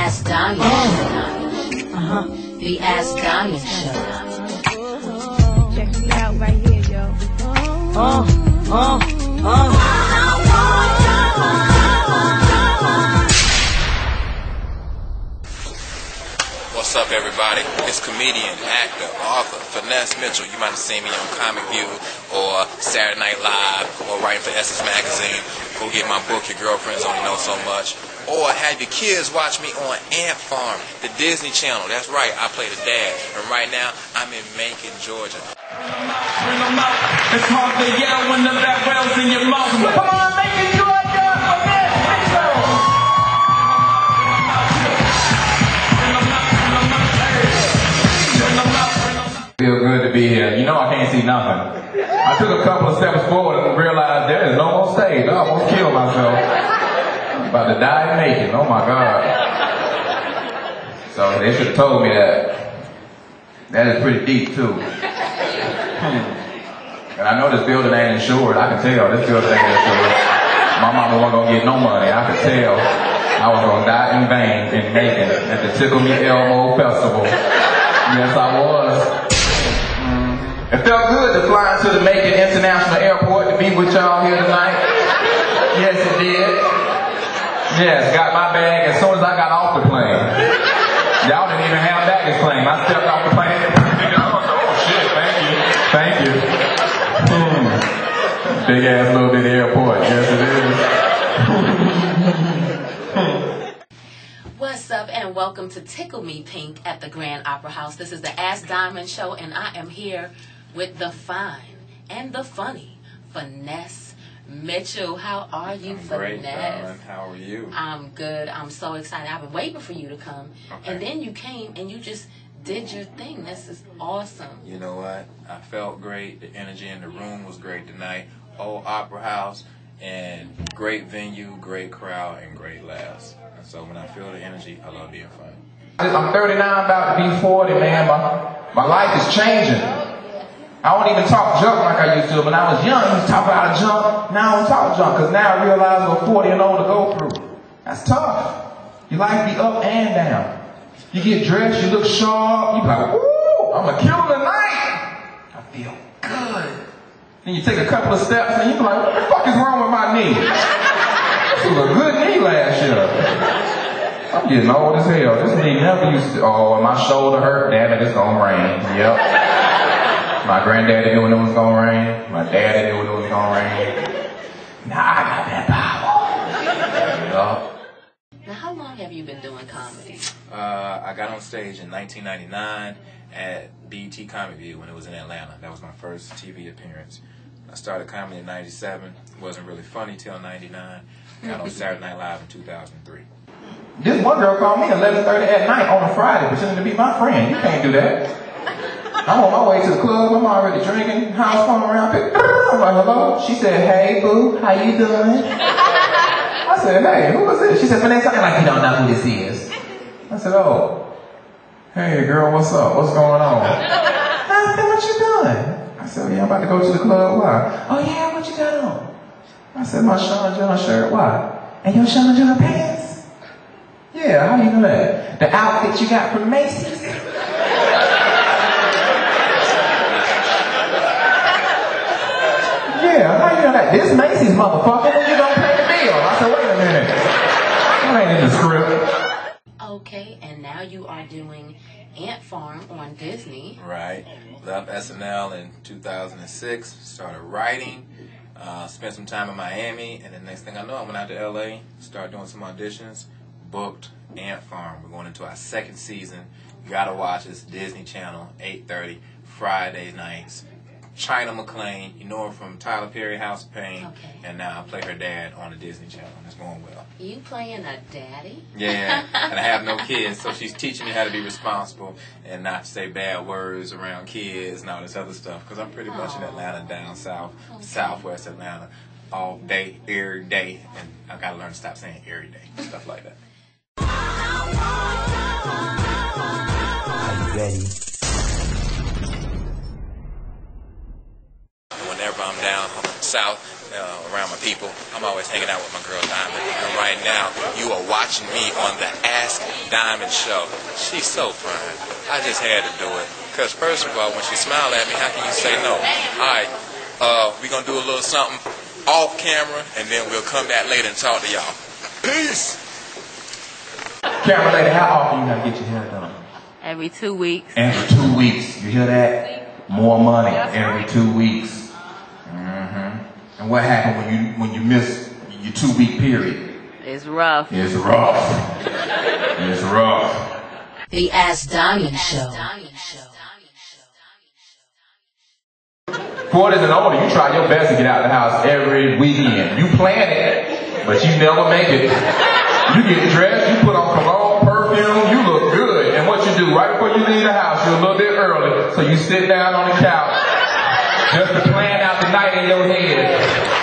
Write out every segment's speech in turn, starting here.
Ask Diamond Show. The Ask Diamond Show. Check me out right here, yo. What's up, everybody? It's comedian, actor, author, Finesse Mitchell. You might have seen me on Comic View or Saturday Night Live or writing for Essence Magazine. Go get my book, Your Girlfriends Only Know So Much. Or have your kids watch me on Ant Farm, the Disney Channel. That's right, I play the dad. And right now, I'm in Macon, Georgia. Bring them out. It's hard to yell when the back rail's in your mouth. Come on, Macon, Georgia, Finesse Mitchell. Feel good to be here. You know I can't see nothing. I took a couple of steps forward and realized there is no more stage. I almost killed myself. I'm about to die in Macon. Oh my God. So they should have told me that. That is pretty deep too. And I know this building ain't insured. I can tell this building ain't insured. My mama wasn't gonna get no money. I could tell I was gonna die in vain in Macon at the Tickled Pink Festival. Yes, I was. It felt good to fly into the Macon International Airport to be with y'all here tonight. Yes, it did. Yes, got my bag as soon as I got off the plane. Y'all didn't even have baggage claim. I stepped off the plane. Oh shit, thank you. Big ass little bitty airport. Yes, it is. What's up, and welcome to Tickled Pink at the Grand Opera House. This is the Ask Diamond Show, and I am here with the fine and the funny Finesse Mitchell. How are you, Finesse? Great, darling. How are you? I'm good. I'm so excited. I've been waiting for you to come, and then you came and you just did your thing. This is awesome. You know what? I felt great. The energy in the room was great tonight. Old Opera House, and great venue, great crowd, and great laughs. And so when I feel the energy, I love being funny. I'm 39, about to be 40, man. My life is changing. I don't even talk junk like I used to. When I was young, I used to talk about junk. Now I don't talk junk, because now I realize what 40 and older go through. That's tough. Your life be up and down. You get dressed, you look sharp, you be like, ooh, I'm going to kill him tonight. I feel good. Then you take a couple of steps and you be like, what the fuck is wrong with my knee? This was a good knee last year. I'm getting old as hell. This knee never used to, oh, my shoulder hurt. Damn it, it's going to rain. Yep. My granddaddy knew when it was going to rain. My daddy knew when it was going to rain. Now I got that power. Yep. Now, how long have you been doing comedy? I got on stage in 1999 at BET Comic View when it was in Atlanta. That was my first TV appearance. I started comedy in 97. Wasn't really funny till 99. Got on Saturday Night Live in 2003. This one girl called me 11:30 at night on a Friday pretending to be my friend. You can't do that. I'm on my way to the club. I'm already drinking. House phone around. I'm like, hello? She said, hey, boo. How you doing? I said, hey, who is this? She said, Finesse, I'm like, you don't know who this is. I said, oh. Hey, girl, what's up? What's going on? I said, what you doing? I said, yeah, I'm about to go to the club. Why? Oh, yeah, what you got on? I said, my Sean John shirt. Why? And your Sean John pants? Yeah, how you know that? The outfit you got from Macy's? Yeah, how you know that? This Macy's, motherfucker, when you don't pay the bill. I said, wait a minute. That ain't in the script. Okay, and now you are doing Ant Farm on Disney. Right. Left SNL in 2006. Started writing. Spent some time in Miami. And the next thing I know, I went out to LA. Started doing some auditions. Booked Ant Farm. We're going into our second season. You gotta watch this. Disney Channel, 8:30, Friday nights. China McClain, you know her from Tyler Perry, House of Pain, and now I play her dad on the Disney Channel. It's going well. You playing a daddy? Yeah, and I have no kids, so she's teaching me how to be responsible and not say bad words around kids and all this other stuff, because I'm pretty much in Atlanta, down south, southwest Atlanta, all day, every day, and I got to learn to stop saying every day, stuff like that. Are you ready? Whenever I'm down south, around my people. I'm always hanging out with my girl Diamond. And right now, you are watching me on the Ask Diamond show. She's so fine. I just had to do it. Because first of all, when she smiled at me, how can you say no? All right, we're going to do a little something off camera, and then we'll come back later and talk to y'all. Peace! Camera lady, how often you gotta get your hair done? Every 2 weeks. Every 2 weeks. You hear that? More money every 2 weeks. And what happened when you miss your 2 week period? It's rough. It's rough. It's rough. The Ask Diamond Show. 40s and older, you try your best to get out of the house every weekend. You plan it, but you never make it. You get dressed, you put on cologne, perfume, you look good. And what you do, right before you leave the house, you're a little bit early, so you sit down on the couch just to plan out the night in your head.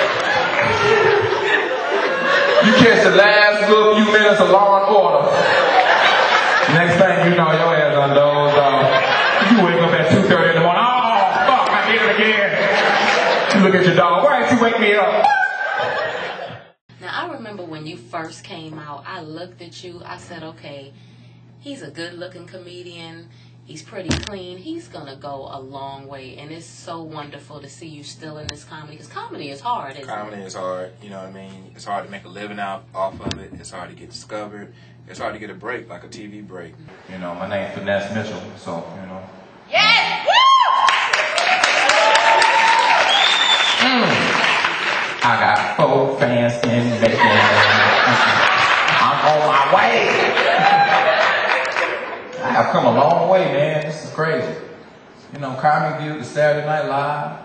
You catch the last little few minutes of Law and Order. Next thing you know, your ass done dozed off. You wake up at 2:30 in the morning. Oh, fuck, I did it again. You look at your dog. Why didn't you wake me up? Now, I remember when you first came out, I looked at you. I said, okay, he's a good-looking comedian. He's pretty clean. He's going to go a long way. And it's so wonderful to see you still in this comedy. Because comedy is hard, isn't it? Comedy is hard, you know what I mean? It's hard to make a living off of it. It's hard to get discovered. It's hard to get a break, like a TV break. You know, my name's Finesse Mitchell, so, you know. Yes! Woo! I got 4 fans in Macon. I'm on my way. I have come a long way, man. This is crazy. You know, Comedy View, the Saturday Night Live,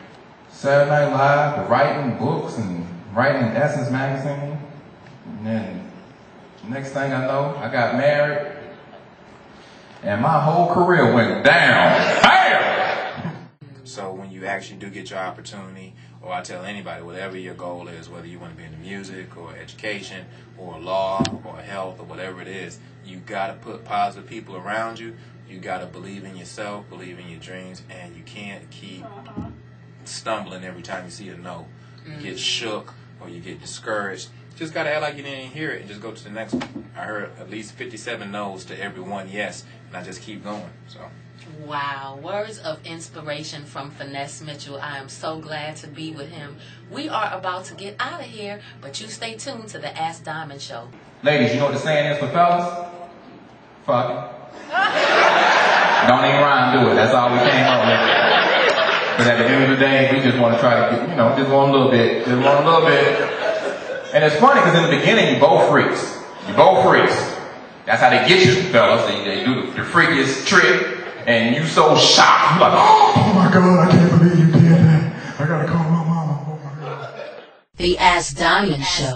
the writing books and writing Essence magazine. And then next thing I know, I got married. And my whole career went down. Bam! So when you actually do get your opportunity, or I tell anybody, whatever your goal is, whether you want to be in the music or education or law or health or whatever it is, you got to put positive people around you. You got to believe in yourself, believe in your dreams, and you can't keep stumbling every time you see a no. You get shook or you get discouraged. Just got to act like you didn't hear it and just go to the next one. I heard at least 57 no's to every one yes, and I just keep going. So. Wow, words of inspiration from Finesse Mitchell. I am so glad to be with him. We are about to get out of here, but you stay tuned to the Ask Diamond Show. Ladies, you know what the saying is for fellas? Fuck it. Don't even rhyme, do it. That's all we came up with. But at the end of the day, we just want to try to get, just want a little bit. Just want a little bit. And it's funny because in the beginning, you both freaks. You both freaks. That's how they get you, fellas. They do the freakiest trick. And you so shocked. You like, oh my God, I can't believe you did that. I gotta call my mama. Oh my God. The Ask Diamond Show.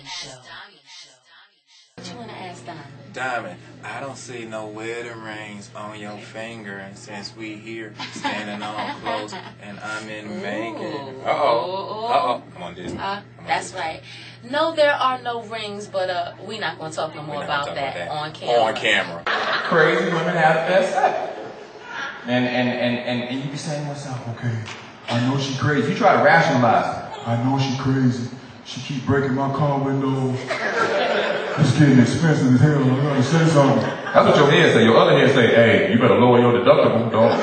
What you want to ask Diamond? Diamond, I don't see no wedding rings on your finger, and since we here standing all close, and I'm in Macon. I'm on Disney. That's right. No, there are no rings, but we're not going to talk no more about that on camera. On camera. Crazy women have the best sex. And you be saying to yourself, okay, I know she crazy. You try to rationalize. I know she crazy. She keep breaking my car windows. It's getting expensive as hell. I gotta say something. That's what your head say. Your other head say, hey, you better lower your deductible, dog.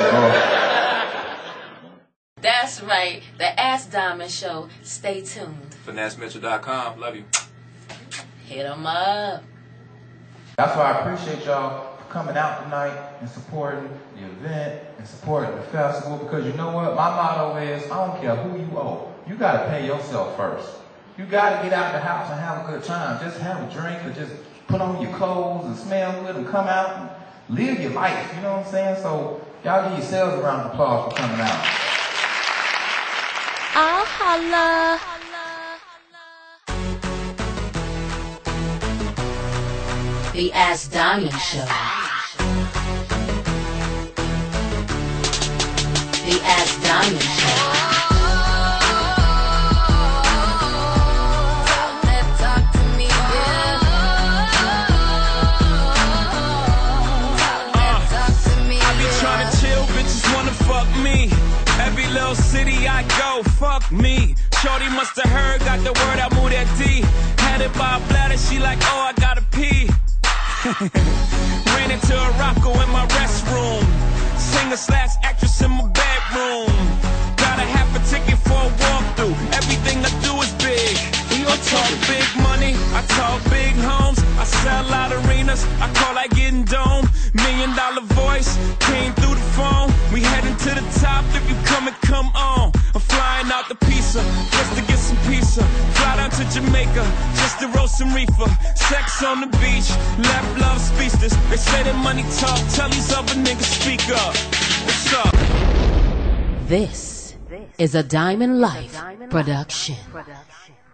That's right. The Ask Diamond Show. Stay tuned. FinesseMitchell.com. Love you. Hit 'em up. That's why I appreciate y'all coming out tonight and supporting the event and supporting the festival, because you know what? My motto is, I don't care who you owe. You got to pay yourself first. You got to get out of the house and have a good time. Just have a drink or just put on your clothes and smell good and come out and live your life. You know what I'm saying? So y'all give yourselves a round of applause for coming out. Oh, holla. The Ask Diamond Show. The Ask Diamond Show. Fuck me. Every little city I go, fuck me. Shorty must have heard, got the word, I moved that D. Had it by a bladder, she like, oh, I gotta pee. Ran into a rocko in my restroom. Singer/actress in my bedroom. Got a half a ticket for a walkthrough. Everything I do is big. I talk big money, I talk big homes. I sell out arenas, I call like getting dome. $1 million voice, came through the phone. We heading to the top, if you come on. I'm flying out the pizza, just to get some pizza. Fly down to Jamaica, just to roast some reefer. Sex on the beach, left love speechless. They say that money talk, tell these other niggas speak up. What's up? This is a Diamond Life production.